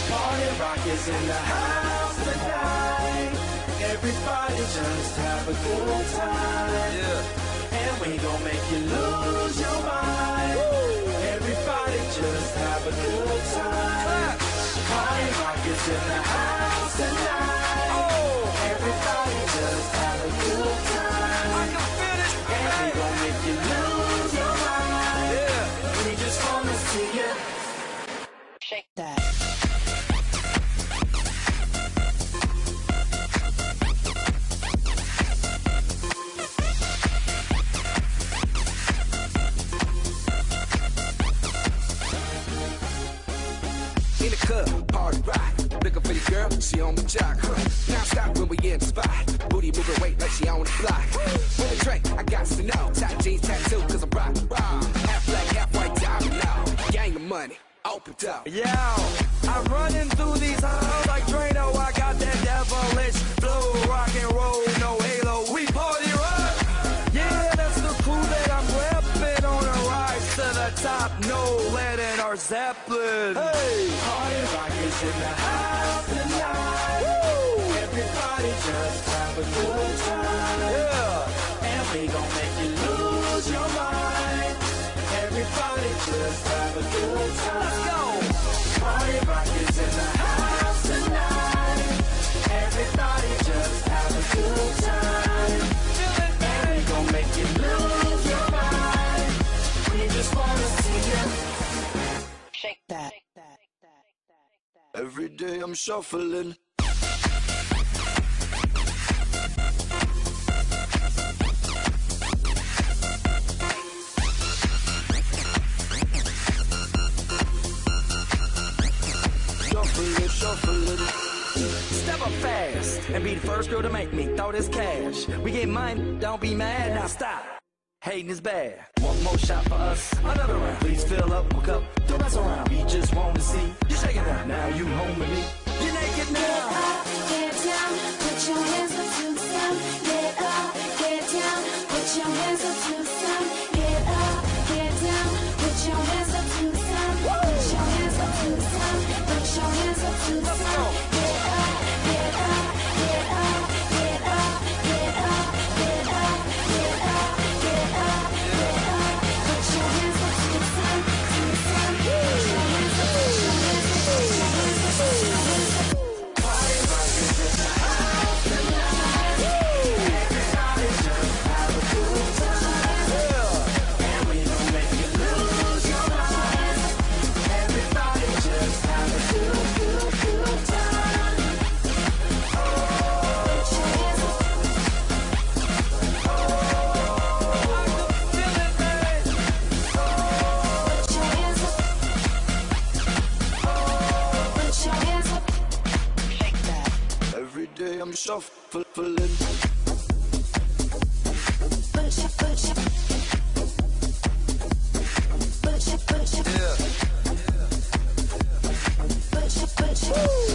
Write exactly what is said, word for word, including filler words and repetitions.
Party rock is in the house tonight. Everybody just have a good time. Yeah. And we gon' make you lose your mind. Woo. Everybody just have a good time. Party rock is in the house tonight. Oh. Everybody just have a good time. I can feel it. And we gon' make you lose your mind. Yeah. We just wanna see you shake that. In the club, party rock. Looking for your girl, she on the jock. Huh. Now stop when we in the spot. Booty moving weight like she on the block. With a drink, I got to know. Tight jeans, tattoo, cause I'm rock, raw. Half black, half white, diamond now. Gang of money, open up. Yeah, I'm running through these halls like Drano. I got that devilish flow, rock and roll, no halo. We party rock. Yeah, that's the crew that I'm repping on a rise to the top. No lead in our Zeppelin. Hey, party rock is in the house tonight. Woo. Everybody just have a good time. Yeah, and we gon' make you lose your mind. Everybody just have a good time. Let's go. Party rock is in the house tonight. Everybody just have a good time. And we gon' make you lose your mind. We just wanna see you shake that. Every day I'm shuffling. Shuffling, shuffling. Step up fast and be the first girl to make me throw this cash. We get mine, don't be mad, now stop. Hating is bad. One more shot for us, another round. Please fill up my cup, don't mess around. We just want to see you shaking out. Now you home with me. You're naked now. Get up, get down, put your hands up to the sound. Get up, get down, put your hands up to the sound. Get up, get down, put your hands up to the sound. Put your hands up to the sound. Put your hands up to the sound. Get up, get up, get up, get up, get up, get up, get up, get up, get up. Put your hands up to the sound, to the sound. Put your hands up, put your hands up, put your hands up, put your hands up. Party rock is in the house tonight. Everybody just have a good time. Yeah. And we gon' make you lose your mind. Everybody just have a good, good, good time. Oh, Put your hands up. I can feel it, babe. Put your hands up. Put your hands up. Shake that. Every day I'm shuffling. Put your, put your. Put your, put your. Yeah. Put your, put your.